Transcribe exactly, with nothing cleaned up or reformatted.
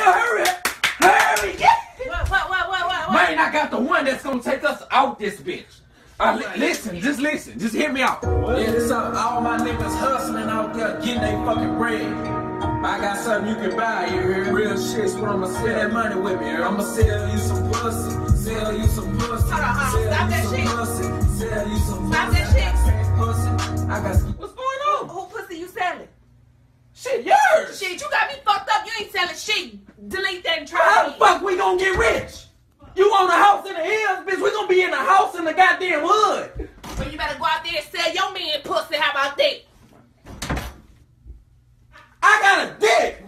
hell, hurry, hurry, yeah. What, what, what, what, what, what? Man, I got the one that's gonna take us out this bitch. Uh, li listen, just listen, just hear me out. Yeah, this up. All my niggas hustling out there, getting they fucking bread. I got something you can buy, you hear? Real shit's what I'ma sell that money with me, here. I'ma sell you some pussy, sell you some pussy, Hold on, hold on. Stop that shit. pussy, sell you some Stop pussy. that shit. Pussy. I got some. What's going on? Who pussy you selling? Shit, yours. Shit, you got me fucked up. You ain't selling shit. Delete that and try How the again. fuck we gonna get rich? You own a house in the hills, bitch. We gonna be in a house in the goddamn hood. Well, you better go out there and sell your man pussy. How about that? I got a dick.